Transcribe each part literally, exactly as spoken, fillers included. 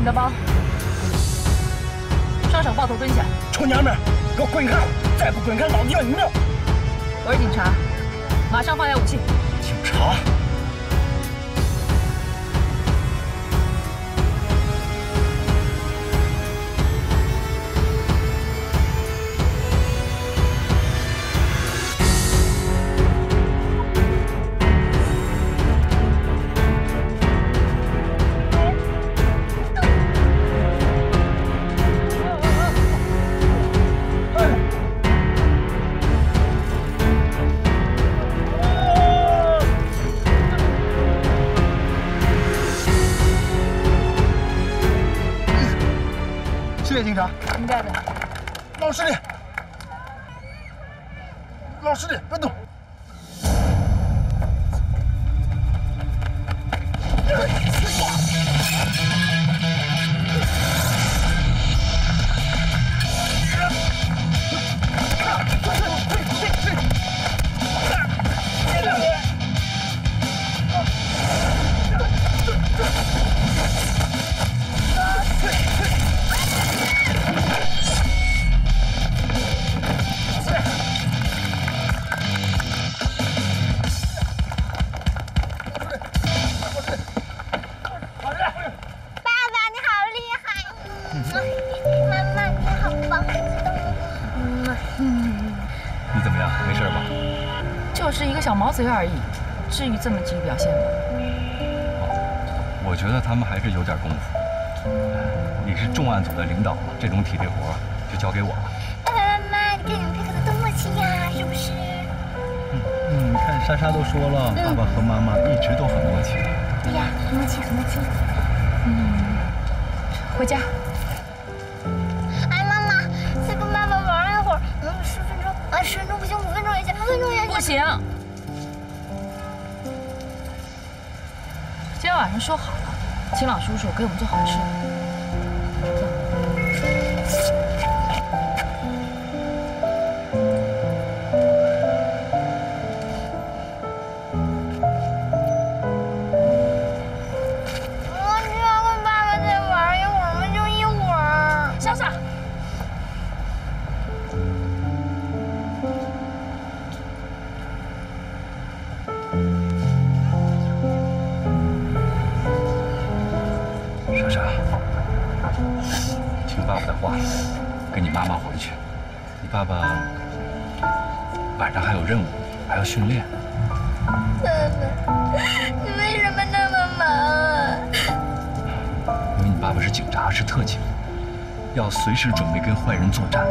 你的包，双手抱头蹲下。 臭娘们儿，给我滚开！再不滚开，老子要你命！ 我是警察，马上放下武器。 警察？ 谢谢警长。 应该的。 老实点，老实点，别动。 小毛贼而已，至于这么急于表现吗？ 我觉得他们还是有点功夫。你是重案组的领导，这种体力活就交给我了。 爸爸妈妈，你看你们配合的多默契呀，是不是？ 嗯嗯，你看莎莎都说了，嗯、爸爸和妈妈一直都很默契。 对呀，很默契，很默契。 嗯，回家。 哎，妈妈，再跟爸爸玩一会儿，能十分钟？啊，十分钟不行，五分钟也行，五分钟也行。 不行。 今天晚上说好了，秦老叔叔给我们做好吃的。 我只要跟爸爸再玩一会儿嘛，就一会儿。 莎莎。 莎莎，听爸爸的话，跟你妈妈回去。你爸爸晚上还有任务，还要训练。 爸爸，你为什么那么忙啊？ 因为你爸爸是警察，是特警，要随时准备跟坏人作战。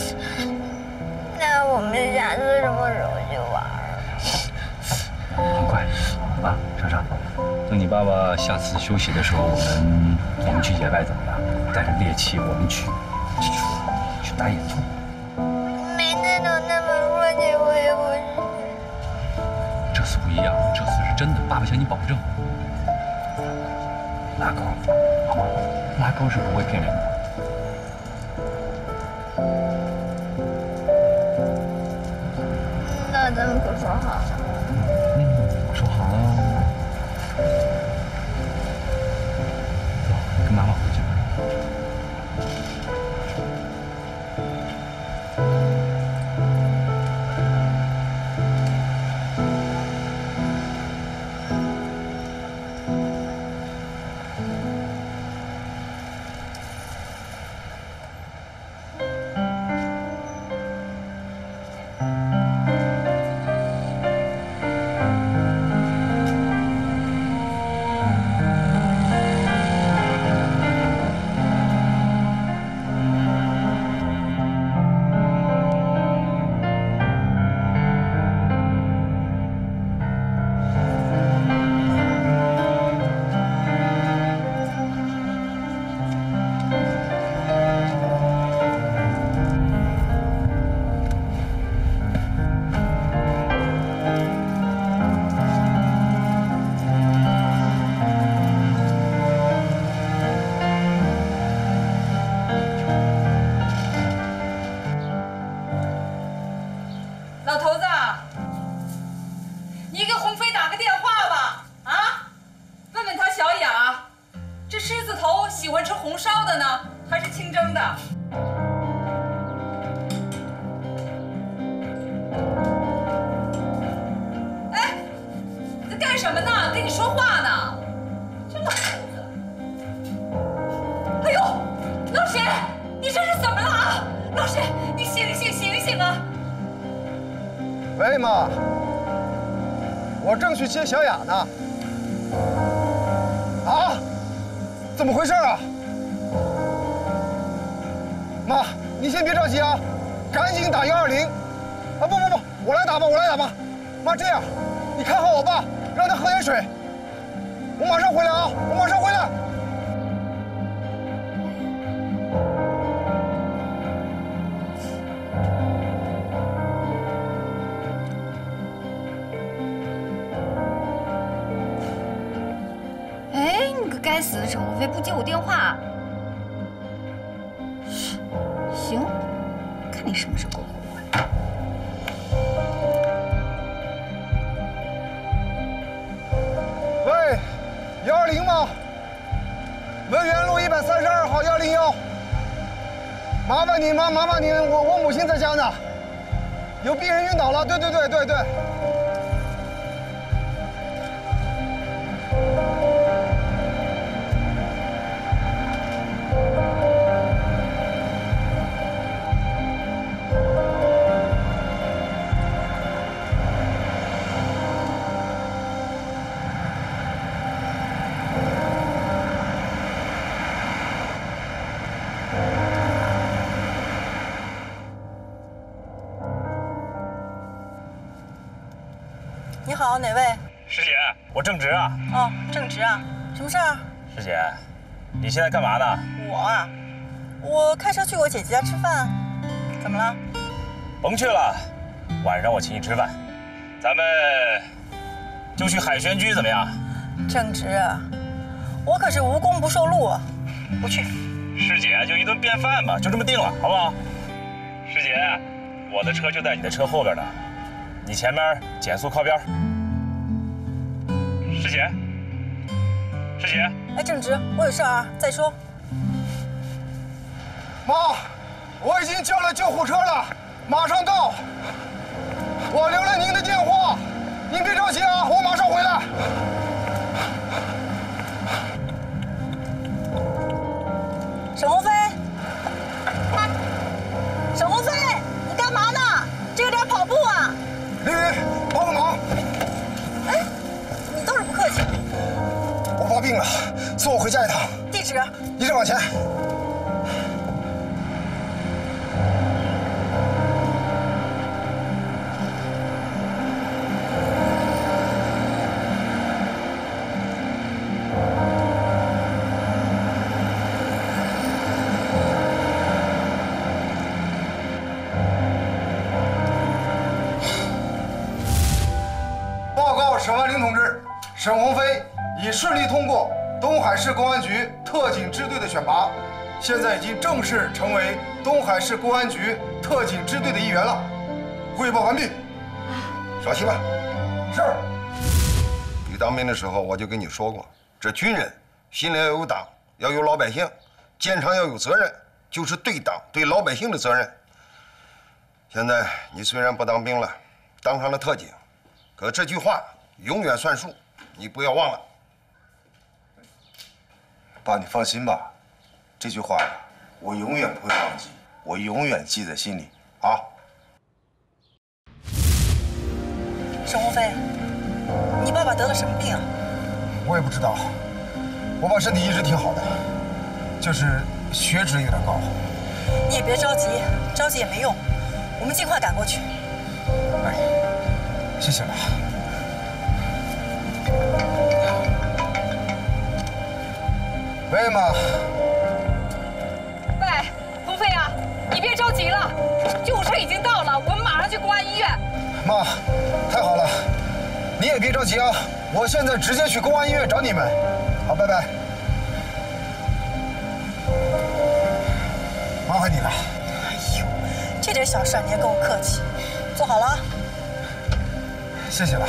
那我们下次什么时候去玩？ 很快，啊，莎莎。 等你爸爸下次休息的时候，我们我们去野外怎么样？带着猎器，我们去去去打野兔。 每次都那么说起，我也不去。 这次不一样，这次是真的，爸爸向你保证。拉钩，好吗？拉钩是不会骗人的。 那咱们可说好了。 嗯，说好了。 走，跟妈妈回去。 喂，妈，我正去接小雅呢。啊？怎么回事啊？妈，你先别着急啊，赶紧打幺二零。啊，不不不，我来打吧，我来打吧。妈，这样，你看好我爸，让他喝点水。我马上回来啊，我马上回来。 该死的沈鸿飞不接我电话。行，看你什么时候够我。 喂，幺二零吗？文源路一百三十二号幺零幺。麻烦你妈，麻烦你，我我母亲在家呢，有病人晕倒了。对对对对对。 你好，哪位？ 师姐，我正直啊。 哦，正直啊，什么事儿？ 师姐，你现在干嘛呢？ 我啊，我开车去我姐姐家吃饭。怎么了？ 甭去了，晚上我请你吃饭，咱们就去海旋居怎么样？ 正直，我可是无功不受禄啊，不去。 师姐，就一顿便饭嘛，就这么定了，好不好？师姐，我的车就在你的车后边呢。 你前面减速靠边，师姐，师姐。 哎，正直，我有事啊，再说。 妈，我已经叫了救护车了，马上到。我留了您的电话，您别着急啊，我马上回来。 沈鸿飞，沈鸿飞，你干嘛呢？这个点跑步啊？ 凌云，帮个忙！ 哎，你倒是不客气。 我爸病了，送我回家一趟。 地址？ 一直往前。沈万林同志，沈鸿飞已顺利通过东海市公安局特警支队的选拔，现在已经正式成为东海市公安局特警支队的一员了。汇报完毕，上席吧。是。你当兵的时候我就跟你说过，这军人心里要有党，要有老百姓，肩上要有责任，就是对党对老百姓的责任。现在你虽然不当兵了，当上了特警，可这句话 永远算数，你不要忘了。 爸，你放心吧，这句话呀，我永远不会忘记，我永远记在心里啊。 沈鸿飞，你爸爸得了什么病啊？ 我也不知道，我爸身体一直挺好的，就是血脂有点高。 你也别着急，着急也没用，我们尽快赶过去。 哎，谢谢了。 喂，妈。 喂，鸿飞啊，你别着急了，救护车已经到了，我们马上去公安医院。 妈，太好了，你也别着急啊，我现在直接去公安医院找你们。好，拜拜。麻烦你了。 哎呦，这点小事你也跟我客气，坐好了啊。 谢谢了。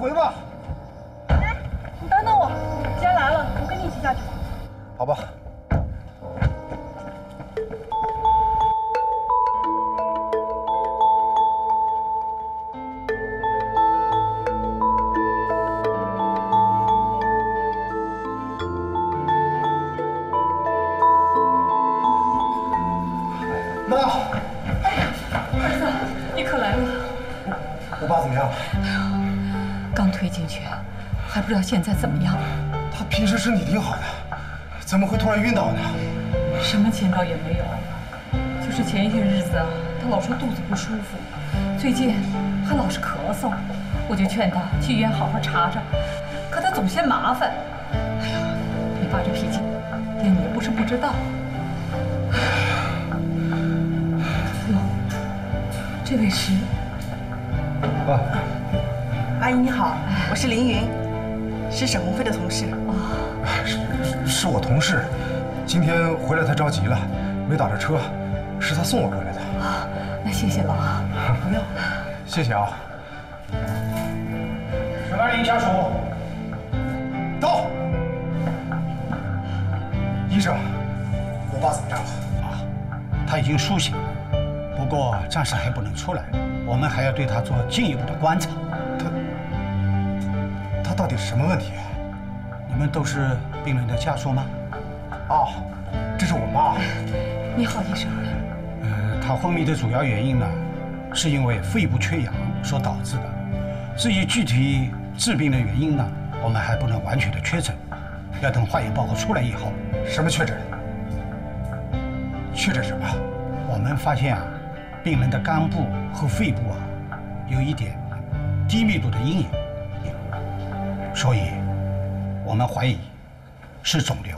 回吧。 哎，你等等我，既然来了，我跟你一起下去。 好吧。妈， 儿子，你可来了。 我爸怎么样了？ 刚推进去，还不知道现在怎么样。 他平时身体挺好的，怎么会突然晕倒呢？ 什么前兆也没有，就是前一些日子啊，他老说肚子不舒服，最近还老是咳嗽，我就劝他去医院好好查查，可他总嫌麻烦。哎呀，你爸这脾气，爹你也不是不知道。哟，这位是？ 啊， 阿姨你好，我是凌云，是沈鸿飞的同事。 是是我同事，今天回来太着急了，没打着车，是他送我过来的。 啊，那谢谢了啊。 不用， 谢谢啊。沈安林家属到。医生，我爸怎么样了？ 啊，他已经苏醒了，不过暂时还不能出来，我们还要对他做进一步的观察。 他他到底是什么问题？ 你们都是病人的家属吗？ 啊，这是我妈。 你好，医生。 呃，他昏迷的主要原因呢，是因为肺部缺氧所导致的。至于具体致病的原因呢，我们还不能完全的确诊，要等化验报告出来以后。 什么确诊？确诊什么？ 我们发现啊，病人的肝部和肺部啊，有一点低密度的阴影，所以我们怀疑是肿瘤。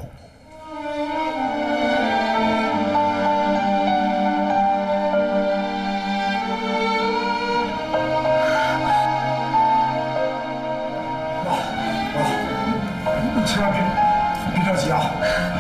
妈，妈，你千万别别着急啊！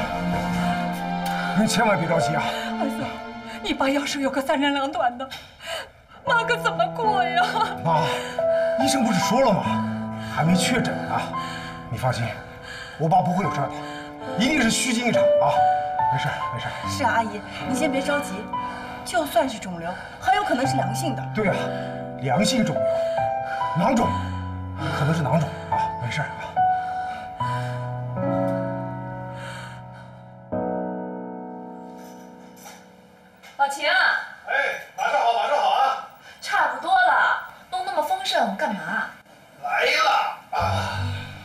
你千万别着急啊！ 儿子，你爸要是有个三长两短的，妈可怎么过呀？ 妈，医生不是说了吗？还没确诊呢。你放心，我爸不会有事的，一定是虚惊一场啊！没事没事。 是啊，阿姨，你先别着急，就算是肿瘤，很有可能是良性的。 对啊，良性肿瘤，囊肿，可能是囊肿啊，没事啊。 老秦啊， 哎，马上好，马上好啊！ 差不多了，弄那么丰盛干嘛？ 来了啊！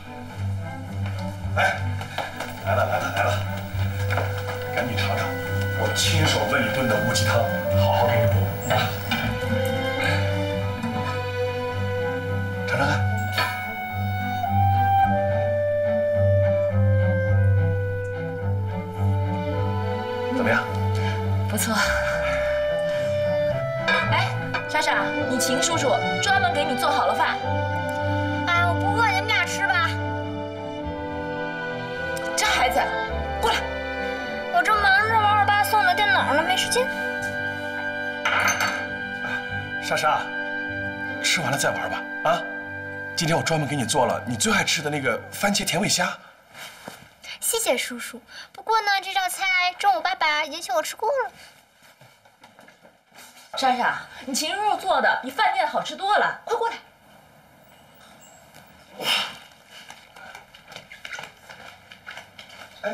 哎，来了来了来了，赶紧尝尝我亲手为你炖的乌鸡汤，好好给你补啊！尝尝看。怎么样？ 不错。哎，莎莎，你秦叔叔专门给你做好了饭。 哎，我不饿，你们俩吃吧。 这孩子，过来。 我正忙着玩我爸送的电脑呢，没时间。 莎莎，吃完了再玩吧。啊，今天我专门给你做了你最爱吃的那个番茄甜味虾。 谢谢叔叔。不过呢，这道菜中午爸爸已经请我吃过了。 莎莎，你秦叔叔做的比饭店好吃多了，快过来。 哎，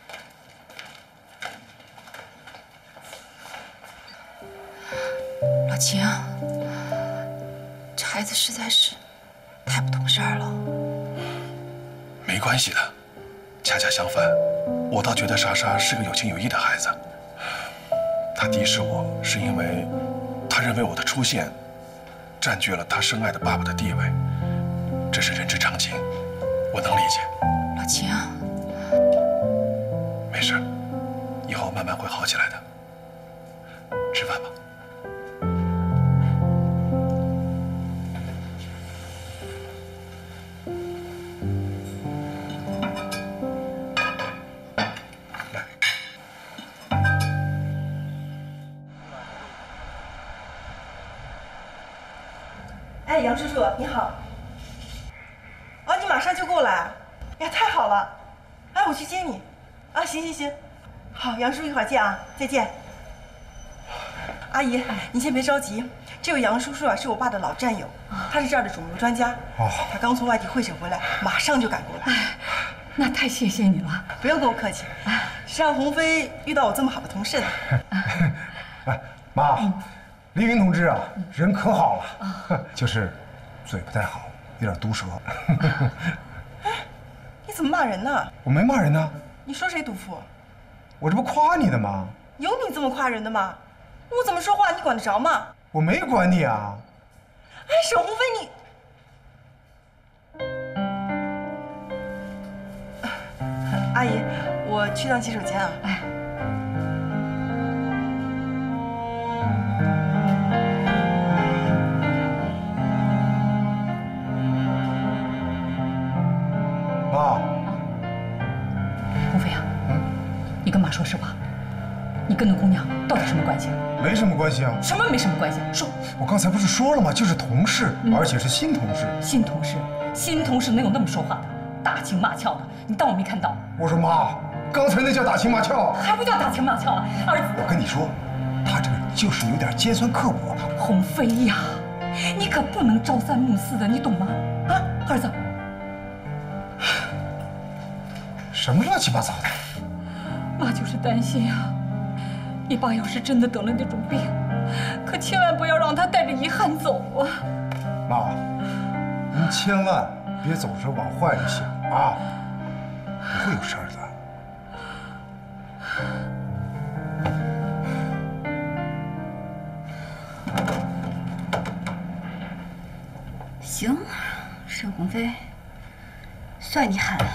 老秦啊，这孩子实在是太不懂事儿了。 没关系的，恰恰相反，我倒觉得莎莎是个有情有义的孩子。她敌视我，是因为她认为我的出现占据了她深爱的爸爸的地位，这是人之常情，我能理解。 老秦啊， 没事，以后慢慢会好起来的。吃饭吧。 哎，杨叔叔你好。 你马上就过来。哎呀，太好了！哎，我去接你。啊，行行行，好，杨叔一会儿见啊，再见。阿姨，你先别着急，这位杨叔叔啊是我爸的老战友，他是这儿的肿瘤专家。哦，他刚从外地会诊回来，马上就赶过来。 哎，那太谢谢你了。 不用跟我客气。谁让鸿飞遇到我这么好的同事呢？ 哎，妈，凌云同志啊，人可好了，就是嘴不太好，有点毒舌。 哎，你怎么骂人呢？ 我没骂人呢。 你说谁毒妇？ 我这不夸你的吗？ 有你这么夸人的吗？我怎么说话你管得着吗？ 我没管你啊。 哎，沈鸿飞你……阿姨，我去趟洗手间啊。哎。 妈。 鸿飞啊，嗯，你跟妈说实话，你跟那姑娘到底什么关系？ 没什么关系啊。 什么没什么关系？说。 我刚才不是说了吗？就是同事，嗯、而且是新同事。 新同事，新同事能有那么说话的？打情骂俏的，你当我没看到？ 我说妈，刚才那叫打情骂俏， 还不叫打情骂俏啊，儿子。 我跟你说，他这个人就是有点尖酸刻薄。 鸿飞呀，你可不能朝三暮四的，你懂吗？啊，儿子。 什么乱七八糟的？ 妈就是担心呀，你爸要是真的得了那种病，可千万不要让他带着遗憾走啊！ 妈，您千万别总是往坏里想啊，不会有事儿的。 行，沈鸿飞，算你狠。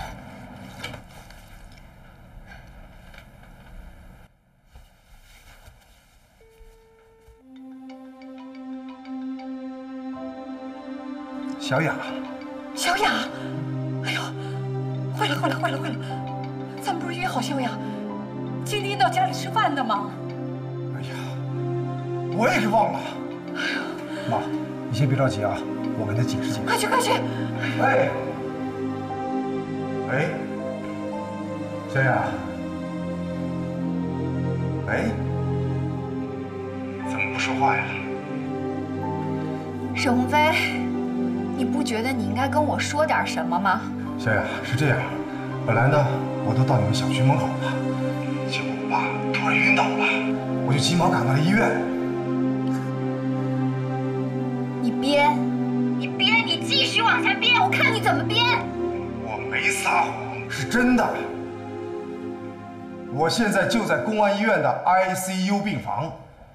小雅， 小雅，哎呦，坏了坏了坏了坏了！咱们不是约好小雅今天到家里吃饭的吗？ 哎呀，我也给忘了。哎呀，妈，你先别着急啊，我跟她解释解释。 快去快去！ 哎，喂，小雅，喂，怎么不说话呀？ 沈鸿飞。你不觉得你应该跟我说点什么吗？ 小雅，是这样，本来呢，我都到你们小区门口了，结果我爸突然晕倒了，我就急忙赶到了医院。 你编，你编，你继续往下编，我看你怎么编。 我没撒谎，是真的。我现在就在公安医院的 I C U 病房。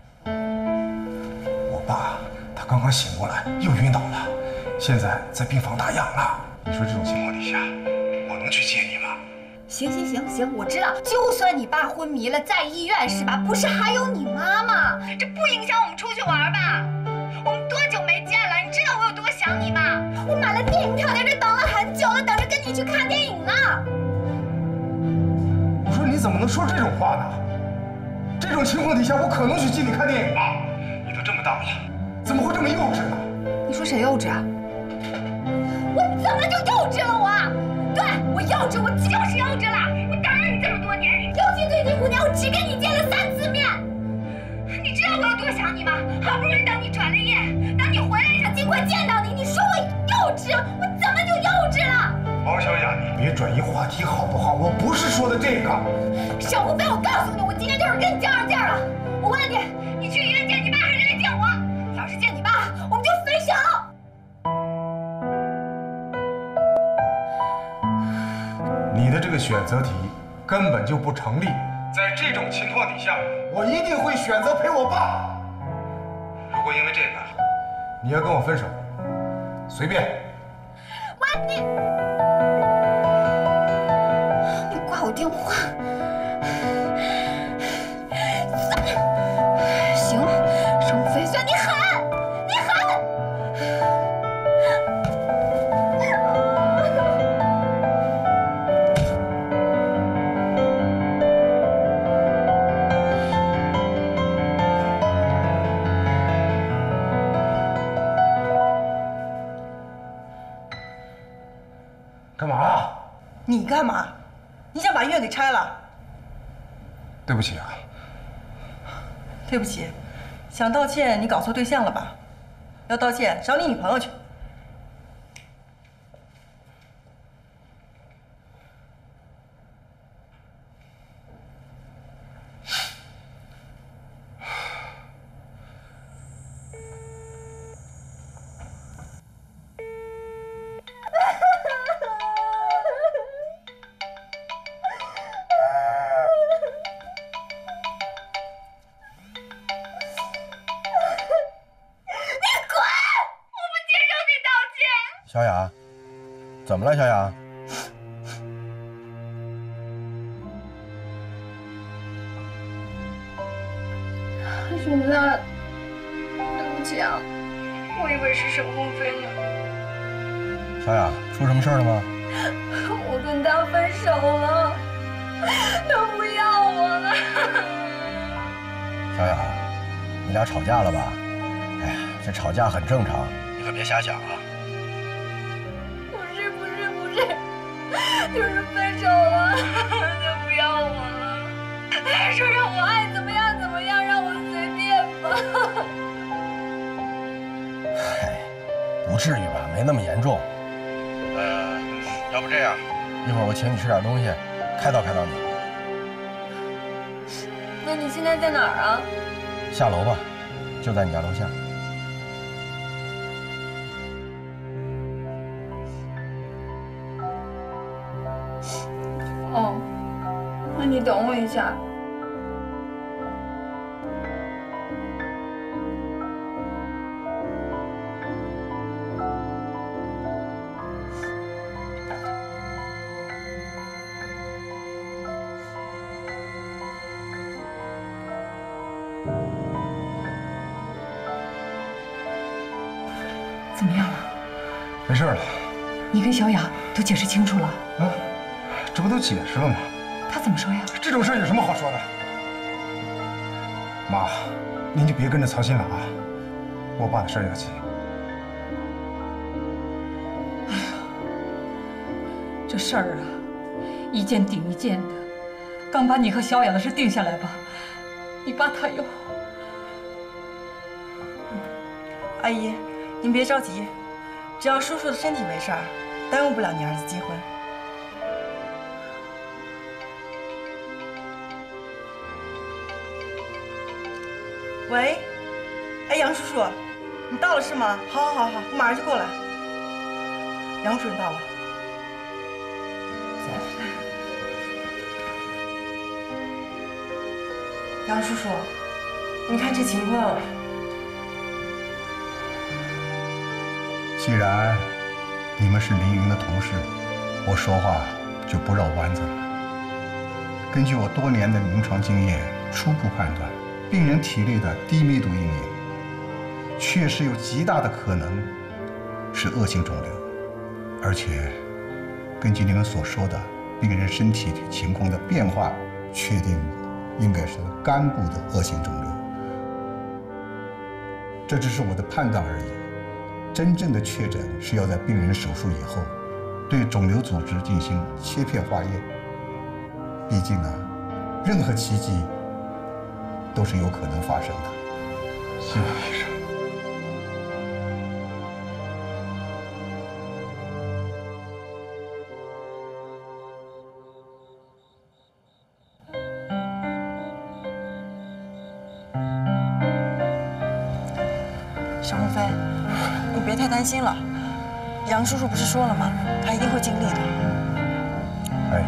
我爸他刚刚醒过来，又晕倒了。现在在病房打氧了，你说这种情况底下，我能去接你吗？ 行行行行，我知道，就算你爸昏迷了，在医院是吧？不是还有你妈妈？这不影响我们出去玩吧？我们多久没见了？你知道我有多想你吗？我买了电影票，在这等了很久了，等着跟你去看电影呢。 我说你怎么能说这种话呢？这种情况底下，我可能去接你看电影吗？你都这么大了，怎么会这么幼稚呢？ 你说谁幼稚啊？ 我怎么就幼稚了？我，对我幼稚，我就是幼稚了。我等了你这么多年，尤其最近五年，我只跟你见了三次面。你知道我有多想你吗？好不容易等你转了业，等你回来想尽快见到你，你说我幼稚，我怎么就幼稚了？ 王小雅，你别转移话题好不好？我不是说的这个。 沈鸿飞，我告诉你，我今天就是跟你较上劲儿了。我问你，你去医院见你爸还是来见我？要是见你爸，我们就分手。 你的这个选择题根本就不成立。在这种情况底下，我一定会选择陪我爸。如果因为这个你要跟我分手，随便。 喂，你，你挂我电话。行，沈鸿飞，算你狠，你狠。 你干嘛？你想把医院给拆了？ 对不起啊。 对不起，想道歉你搞错对象了吧？要道歉找你女朋友去。 小雅，怎么了，小雅？ 熊大，对不起啊，我以为是沈鸿飞呢。 小雅，出什么事儿了吗？ 我跟他分手了，他不要我了。 小雅，你俩吵架了吧？哎呀，这吵架很正常，你可别瞎想啊。 就是分手了，他不要我了，他说让我爱怎么样怎么样，让我随便吧。 嗨，不至于吧，没那么严重。呃，要不这样，一会儿我请你吃点东西，开导开导你。 那你现在在哪儿啊？ 下楼吧，就在你家楼下。 哦，那你等我一下。 怎么样了？ 没事了。 你跟小雅都解释清楚了？ 啊，这不都解释了吗？ 他怎么说呀？ 这种事有什么好说的？妈，您就别跟着操心了啊，我爸的事要紧。 哎呀，这事儿啊，一件顶一件的。刚把你和小雅的事定下来吧，你爸他又…… 阿姨，您别着急，只要叔叔的身体没事儿，耽误不了你儿子结婚。喂，哎，杨叔叔，你到了是吗？好，好，好，好，我马上就过来。杨主任到了。杨叔叔，你看这情况。 既然你们是凌云的同事，我说话就不绕弯子了。根据我多年的临床经验，初步判断，病人体内的低密度阴影确实有极大的可能是恶性肿瘤，而且根据你们所说的病人身体情况的变化，确定应该是肝部的恶性肿瘤。这只是我的判断而已。真正的确诊是要在病人手术以后，对肿瘤组织进行切片化验。毕竟啊，任何奇迹都是有可能发生的。 谢谢医生。 沈鸿飞，你别太担心了，杨叔叔不是说了吗？他一定会尽力的。 哎，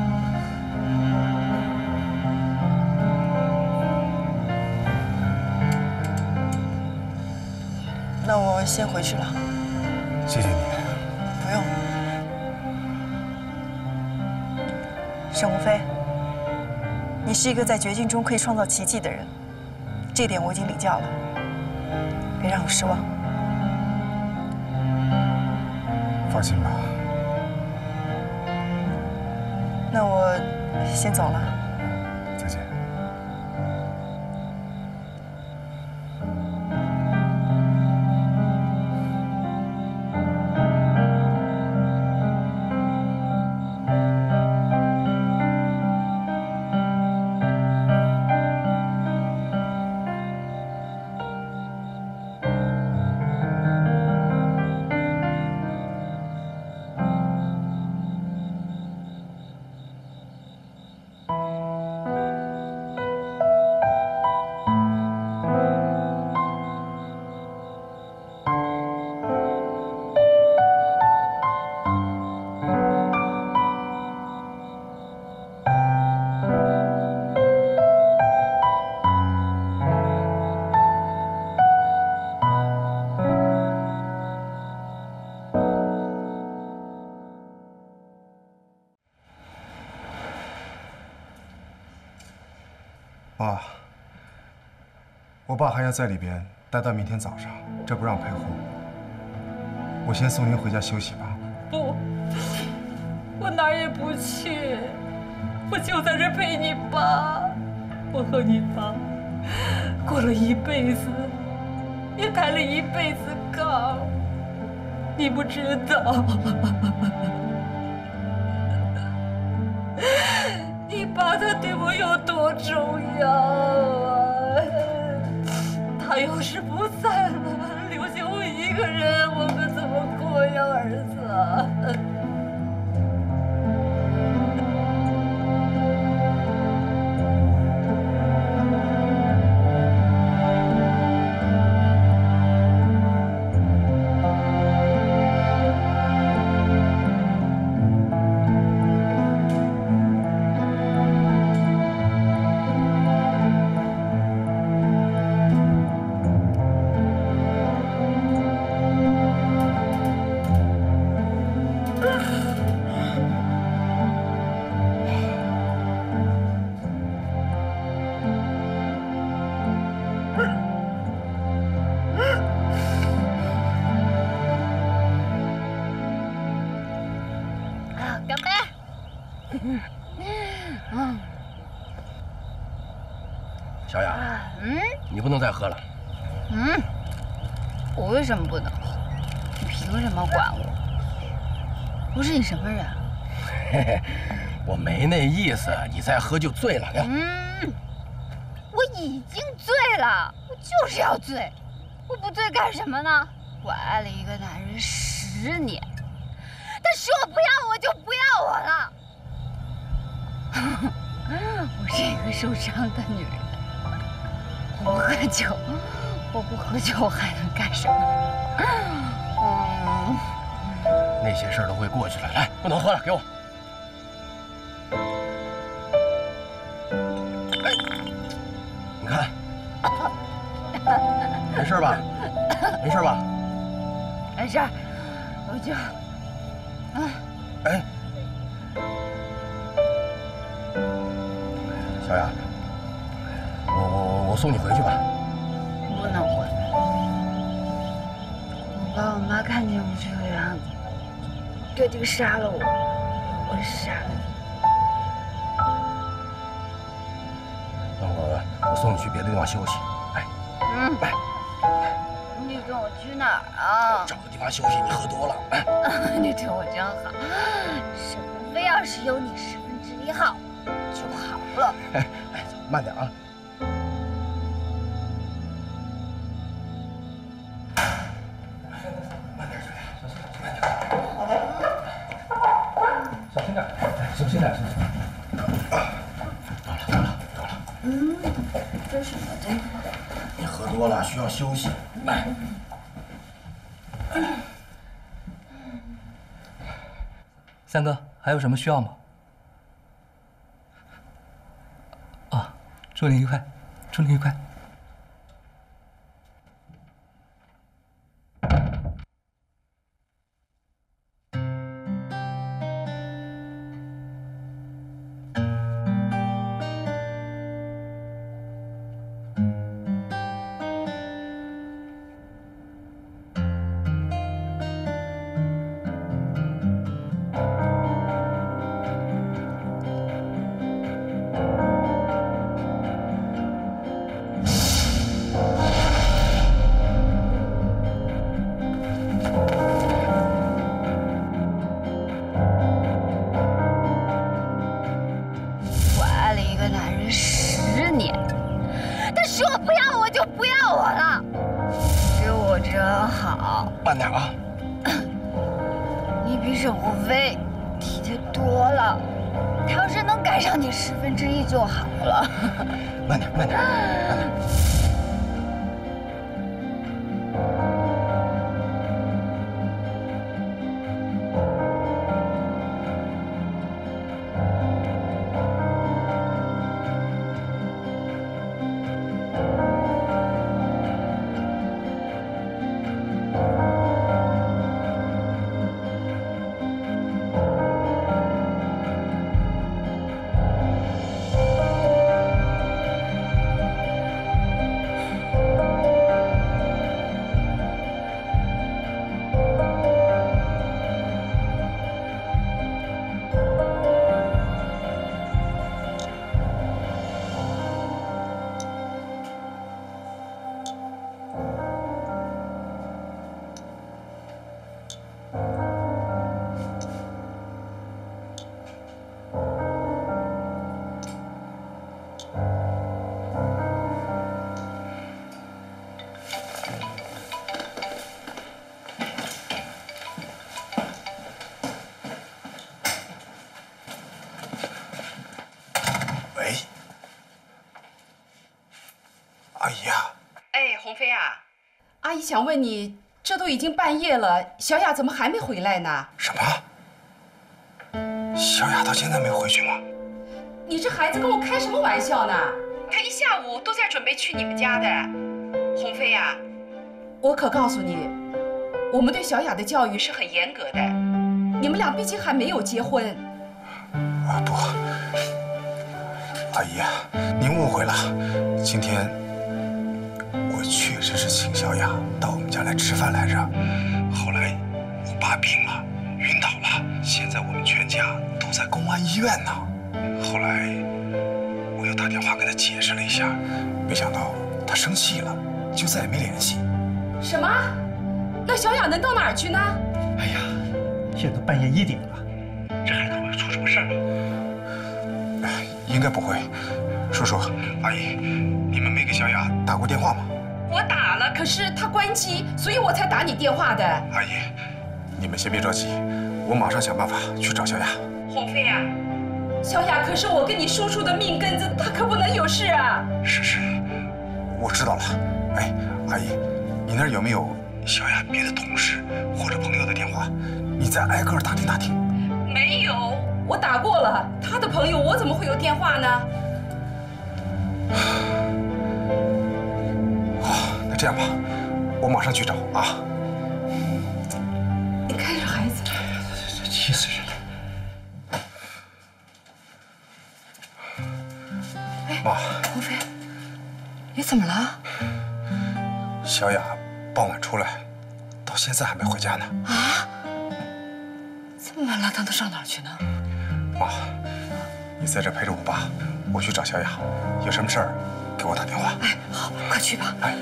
那我先回去了。 谢谢你。 不用。沈鸿飞，你是一个在绝境中可以创造奇迹的人，这点我已经领教了。别让我失望。 放心吧。 那我先走了。 再见。 妈，我爸还要在里边待到明天早上，这不让陪护。我先送您回家休息吧。 不，我哪儿也不去，我就在这陪你爸。我和你爸过了一辈子，也抬了一辈子杠，你不知道。你爸他对我有多重要啊！他要是不在了，留下我一个人，我们怎么过呀，儿子？ 小雅，嗯，你不能再喝了。 嗯，我为什么不能喝？你凭什么管我？我是你什么人？ 嘿嘿，我没那意思，你再喝就醉了。 嗯，我已经醉了，我就是要醉。我不醉干什么呢？我爱了一个男人十年，他说不要我就不要我了。我是一个受伤的女人。我不喝酒，我不喝酒还能干什么？嗯， 那些事儿都会过去了。来，不能喝了，给我。哎，你看，没事吧？没事吧？ 没事，我就，嗯， 哎，小雅。我我我送你回去吧。 不能回。我爸我妈看见我这个样子，决定杀了我。我杀了你。 那我我送你去别的地方休息。来， 嗯， 来。 你跟我去哪儿啊？ 找个地方休息，你喝多了。 哎，你对我真好。沈鸿飞要是有你十分之一好就好了。 哎哎，走，慢点啊。 小心点，小心点，小心点。 够了，够了，够了。 嗯，这是什么这个？ 你喝多了需要休息。来。 三哥，还有什么需要吗？啊，祝您愉快，祝您愉快。 慢点啊！ 你比沈鸿飞体贴多了，他要是能赶上你十分之一就好了。 慢点，慢点，慢点。 哎，鸿飞啊， 阿姨想问你，这都已经半夜了，小雅怎么还没回来呢？ 什么？小雅到现在没回去吗？ 你这孩子跟我开什么玩笑呢？ 他一下午都在准备去你们家的。鸿飞啊， 我可告诉你，我们对小雅的教育是很严格的。 你们俩毕竟还没有结婚。 啊不，阿姨，您误会了。今天我确实是请小雅到我们家来吃饭来着。后来我爸病了，晕倒了，现在我们全家都在公安医院呢。后来我又打电话跟他解释了一下，没想到他生气了，就再也没联系。 什么？那小雅能到哪儿去呢？ 哎呀，现在半夜一点了，这孩子会出什么事儿啊？应该不会。叔叔，阿姨，你们没给小雅打过电话吗？ 我打了，可是她关机，所以我才打你电话的。 阿姨，你们先别着急，我马上想办法去找小雅。 鸿飞啊， 小雅可是我跟你叔叔的命根子，她可不能有事啊。 是是，我知道了。哎，阿姨，你那儿有没有小雅别的同事或者朋友的电话？你再挨个打听打听。 没有，我打过了，她的朋友我怎么会有电话呢？ 好，那这样吧，我马上去找啊。 你看这孩子， 这气死人了！ 妈， 鸿飞，你怎么了？ 小雅傍晚出来，到现在还没回家呢。 啊？这么晚了，他能上哪儿去呢？ 妈，你在这陪着我爸，我去找小雅，有什么事儿给我打电话。 哎，好，快去吧。 哎。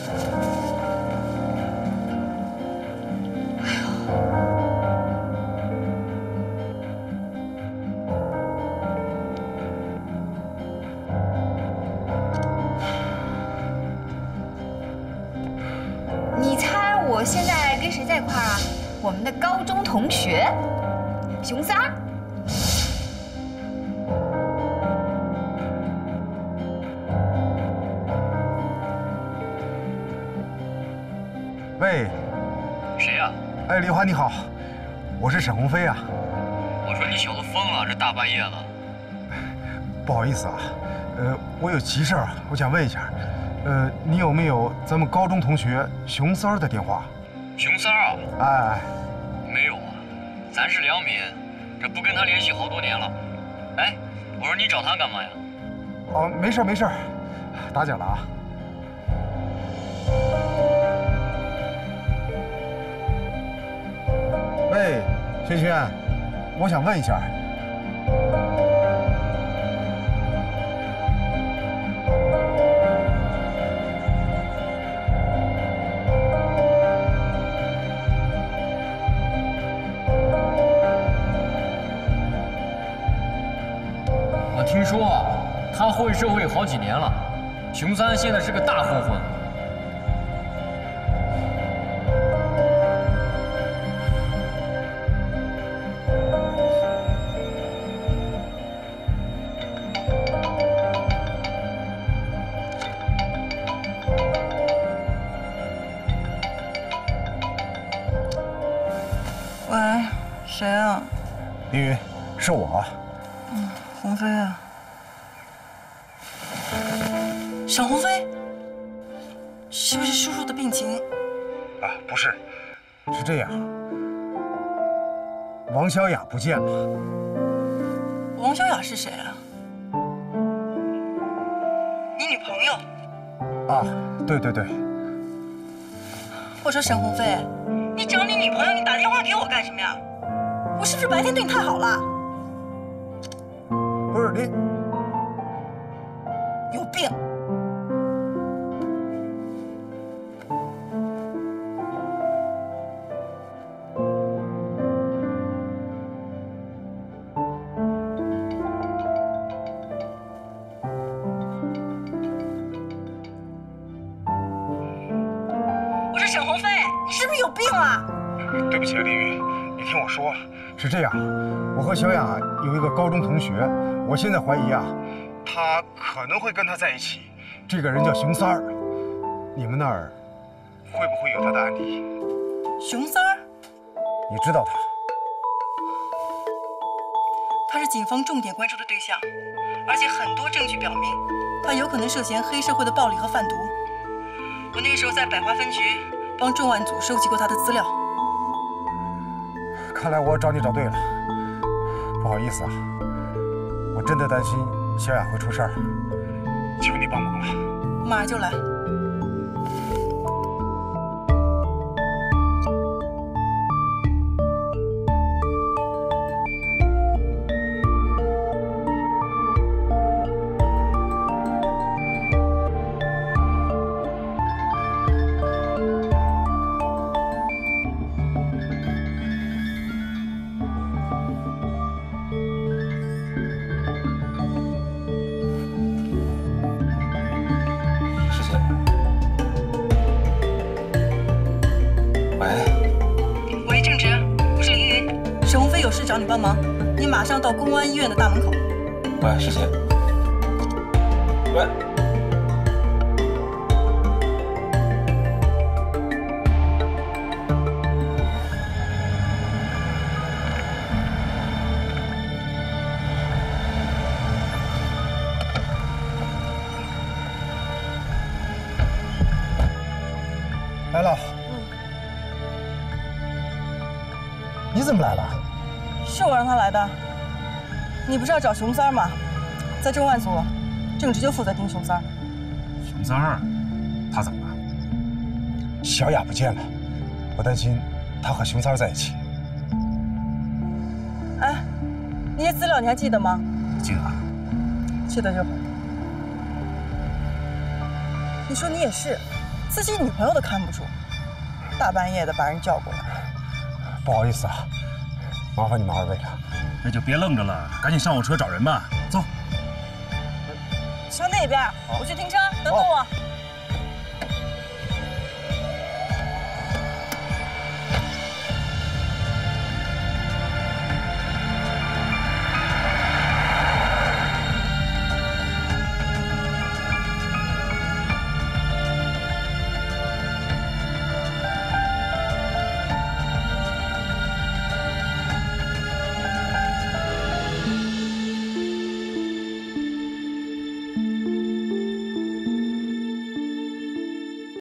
哎呦。 你猜我现在跟谁在一块儿啊？我们的高中同学，熊三儿。 喂， 谁呀？ 哎，丽华你好，我是沈鸿飞啊。 我说你小子疯了，这大半夜的。 不好意思啊，呃，我有急事儿，我想问一下，呃，你有没有咱们高中同学熊三儿的电话？ 熊三儿啊？ 哎， 没有啊，咱是良民，这不跟他联系好多年了。哎，我说你找他干嘛呀？ 哦，没事没事，打搅了啊。喂，轩轩，我想问一下。 我听说啊，他混社会好几年了，熊三现在是个大混混。 喂，谁啊？ 凌云，是我。 嗯，鸿飞啊。沈鸿飞，是不是叔叔的病情？ 啊，不是，是这样，王小雅不见了。 王小雅是谁啊？你女朋友？ 啊，对对对。 我说沈鸿飞，你找你女朋友，你打电话给我干什么呀？我是不是白天对你太好了？ 不是你有病！我说沈鸿飞，你是不是有病啊？ 对不起啊，凌云，你听我说，是这样，我和小雅有一个高中同学，我现在怀疑啊，他可能会跟他在一起。这个人叫熊三儿， 你们那儿会不会有他的案底？ 熊三儿， 你知道他？ 他是警方重点关注的对象，而且很多证据表明，他有可能涉嫌黑社会的暴力和贩毒。我那个时候在百华分局帮重案组收集过他的资料。 看来我找你找对了。不好意思啊，我真的担心小雅会出事儿，求你帮忙了。 马上就来。找你帮忙，你马上到公安医院的大门口。 喂，师姐。喂。 来了。 嗯。 你怎么来了？ 是我让他来的。你不是要找熊三儿吗？在重案组，郑直就负责盯熊三儿。 熊三儿，他怎么了？ 小雅不见了，我担心他和熊三儿在一起。 哎，那些资料你还记得吗？ 记得。 记得就好。你说你也是，自己女朋友都看不住，大半夜的把人叫过来。 不好意思啊。麻烦你们二位了， 那就别愣着了，赶紧上我车找人吧，走。 上那边，我去停车，等等我。